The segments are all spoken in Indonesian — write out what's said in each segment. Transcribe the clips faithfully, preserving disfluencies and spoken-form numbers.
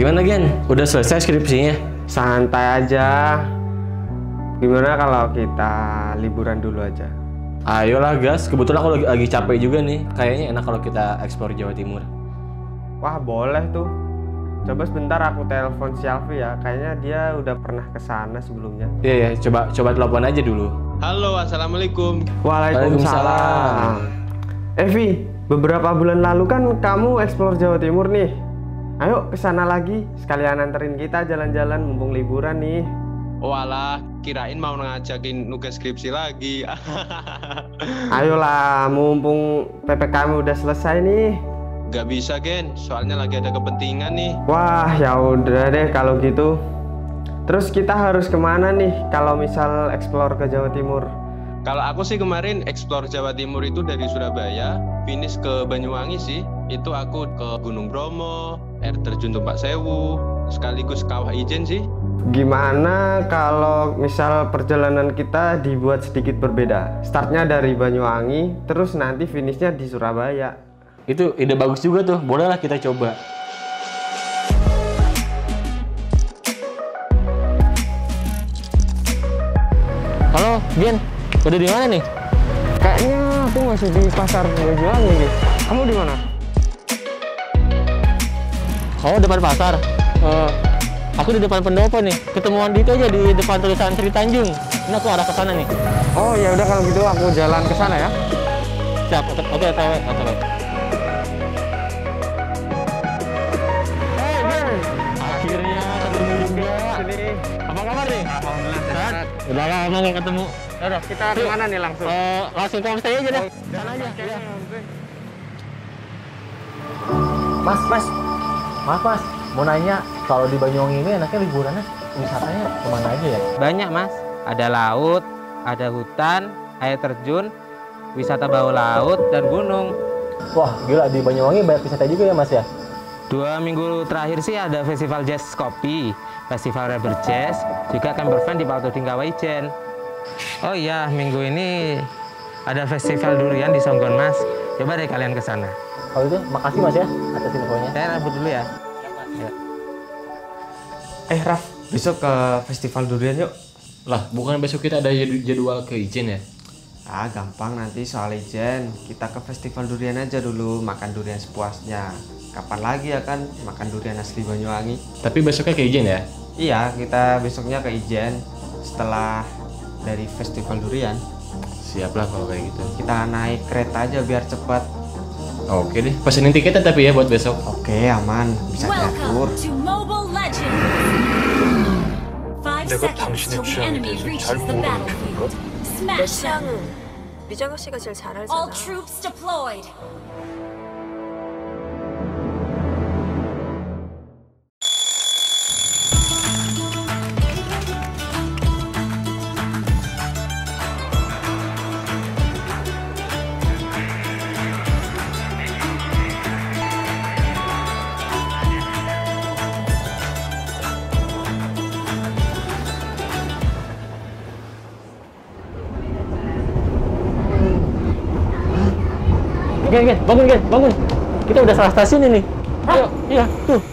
Gimana Gen? Udah selesai skripsinya? Santai aja. Gimana kalau kita liburan dulu aja? Ayolah gas, kebetulan aku lagi, lagi capek juga nih. Kayaknya enak kalau kita explore Jawa Timur. Wah boleh tuh. Coba sebentar aku telepon si Alfi ya. Kayaknya dia udah pernah kesana sebelumnya. Iya ya, coba coba telepon aja dulu. Halo, assalamualaikum. Waalaikumsalam. Evi, beberapa bulan lalu kan kamu explore Jawa Timur nih. Ayo kesana lagi, sekalian anterin kita jalan-jalan mumpung liburan nih. Walah, kirain mau ngajakin nugas skripsi lagi. Ayolah, mumpung P P K M udah selesai nih. Gak bisa Gen, soalnya lagi ada kepentingan nih. Wah, ya udah deh kalau gitu. Terus kita harus kemana nih kalau misal explore ke Jawa Timur? Kalau aku sih kemarin explore Jawa Timur itu dari Surabaya, finish ke Banyuwangi sih. Itu aku ke Gunung Bromo, air terjun Tumpak Sewu, sekaligus Kawah Ijen sih. Gimana kalau misal perjalanan kita dibuat sedikit berbeda? Startnya dari Banyuwangi, terus nanti finishnya di Surabaya. Itu ide bagus juga tuh, bolehlah kita coba. Halo, Gen, udah di mana nih? Kayaknya aku masih di pasar Banyuwangi nih. Kamu di mana? Oh, depan pasar. Uh, aku di depan pendopo nih. Ketemuan di itu aja di depan tulisan Sri Tanjung. Ini aku arah ke sana nih. Oh ya udah kalau gitu aku jalan ke sana ya. Siap. Oke, O T W, O T W. Hey, Gen. Akhirnya ketemu juga. Sini. Apa kabar nih? Alhamdulillah sehat. Udah lama nggak ketemu. Udah, kita ke mana nih langsung? Uh, langsung ke homestay aja deh. Oh, Sana aja. Ya. Mas, mas, maaf mas, mau nanya, kalau di Banyuwangi ini enaknya liburannya, wisatanya kemana aja ya? Banyak mas, ada laut, ada hutan, air terjun, wisata bawah laut, dan gunung. Wah gila, di Banyuwangi banyak wisata juga ya mas ya? Dua minggu terakhir sih ada festival jazz kopi, festival rubber jazz, juga camper van di Paltuding Kawah Ijen. Oh iya, minggu ini ada festival durian di Songgon mas, coba deh kalian ke sana. Kalau itu, makasih mas ya atas infonya. Saya rambut dulu ya. Ya. Eh Raf, besok ke festival durian yuk. Lah, bukan besok kita ada jadwal ke Ijen ya? Ah gampang, nanti soal Ijen. Kita ke festival durian aja dulu, makan durian sepuasnya. Kapan lagi ya kan makan durian asli Banyuwangi. Tapi besoknya ke Ijen ya? Iya, kita besoknya ke Ijen setelah dari festival durian. Siap lah kalau kayak gitu. Kita naik kereta aja biar cepat. Oke deh, pesenin tiketnya tapi ya buat besok. Oke, aman, bisa diatur. Welcome to Mobile Legends. Five 내가 seconds 당신의 till the 취향에 enemy 대해서 reaches 잘 the 모르는 battlefield. 편인가? Smash them. 취향은 미정아 씨가 제일 잘 알잖아. All troops deployed. Gen, Gen, bangun Gen, bangun. Kita udah salah stasiun ini. Ayo, iya, tuh.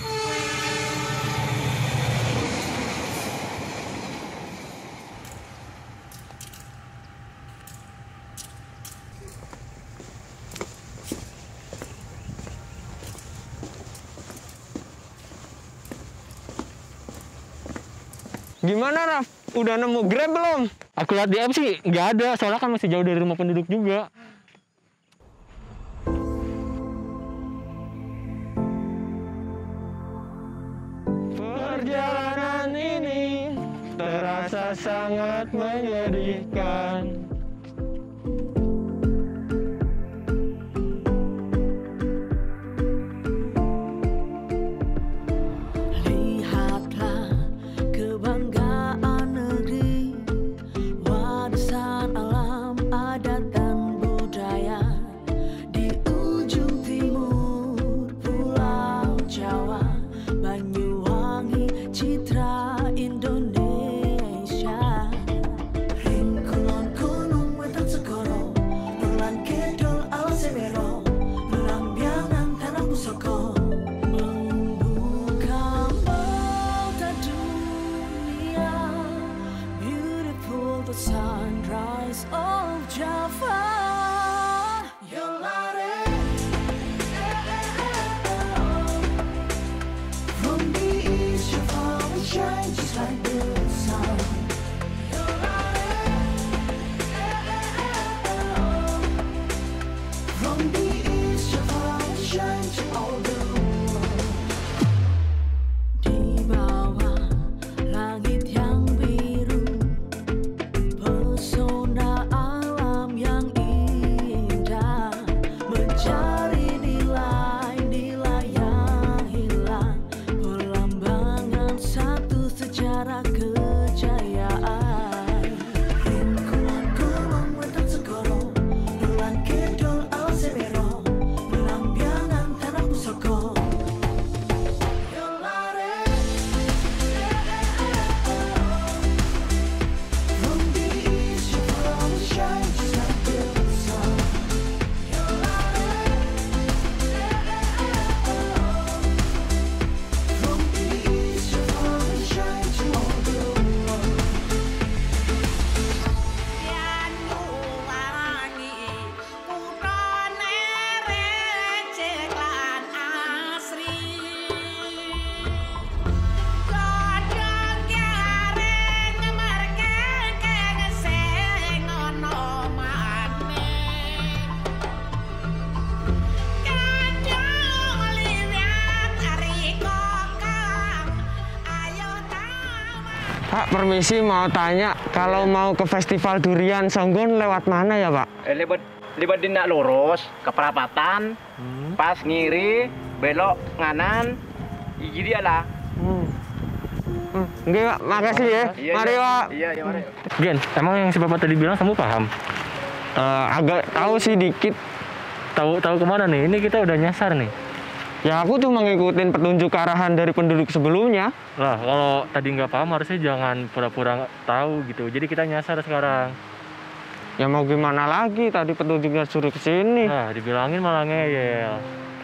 Gimana Raf? Udah nemu Grab belum? Aku lihat di app sih nggak ada, soalnya kan masih jauh dari rumah penduduk juga. Perjalanan ini terasa sangat menyedihkan. Lihatlah kebanggaan negeri, warisan alam, adat dan budaya di ujung timur Pulau Jawa, Banyuwangi, citra Indonesia. Ring kulon kulon permisi mau tanya, kalau mau ke festival durian Songgon lewat mana ya Pak? Eh, lewat lewat dindak lurus ke perapatan, Hmm. pas ngiri, belok nganan, iji dia lah. Hmm. Hmm. Oke Pak, makasih ya. Iya, Mari iya. Pak. Iya, iya, mari. Gen, emang yang si Bapak tadi bilang kamu paham? Eh, agak tahu sih dikit. Tahu tahu kemana nih? Ini kita udah nyasar nih. Ya aku cuma ngikutin petunjuk arahan dari penduduk sebelumnya. Lah, kalau tadi nggak paham harusnya jangan pura-pura nggak tahu gitu. Jadi kita nyasar sekarang. Ya mau gimana lagi, tadi petunjuknya suruh ke sini. Nah, dibilangin malah ngeyel.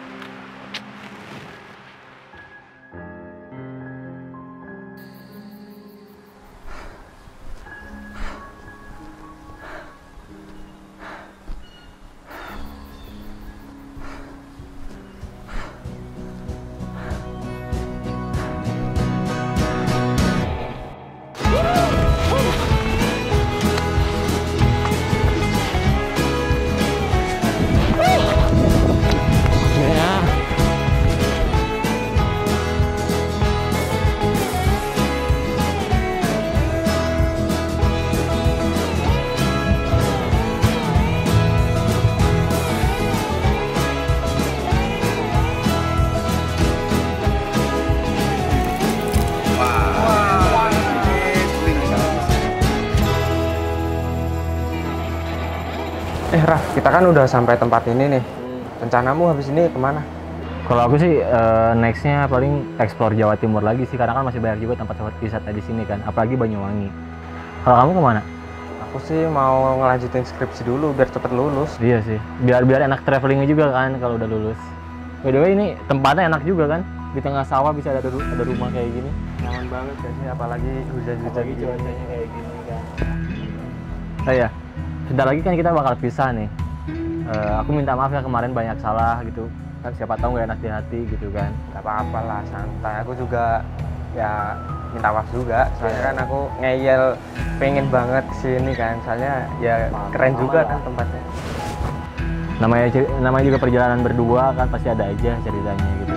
Eh Raf, kita kan udah sampai tempat ini nih. Rencanamu habis ini kemana? Kalau aku sih eh, nextnya paling explore Jawa Timur lagi sih, karena kan masih banyak juga tempat wisata di sini kan, apalagi Banyuwangi. Kalau kamu kemana? Aku sih mau ngelanjutin skripsi dulu biar cepet lulus. Iya sih, biar biar enak travelingnya juga kan kalau udah lulus. By the way ini tempatnya enak juga kan, di tengah sawah bisa ada ru- ada rumah kayak gini. Nyaman banget gak sih, apalagi hujan-hujan Apalagi gini. cuacanya kayak gini kan. Oh ya, sebentar lagi kan kita bakal pisah nih. Eh, aku minta maaf ya kemarin banyak salah gitu. Kan siapa tahu nggak enak di hati gitu kan. Gak apa-apa lah, santai. Aku juga ya minta maaf juga. Soalnya kan aku ngeyel pengen banget kesini kan. Soalnya ya keren juga kan tempatnya. Namanya cer- namanya juga perjalanan berdua kan, pasti ada aja ceritanya gitu.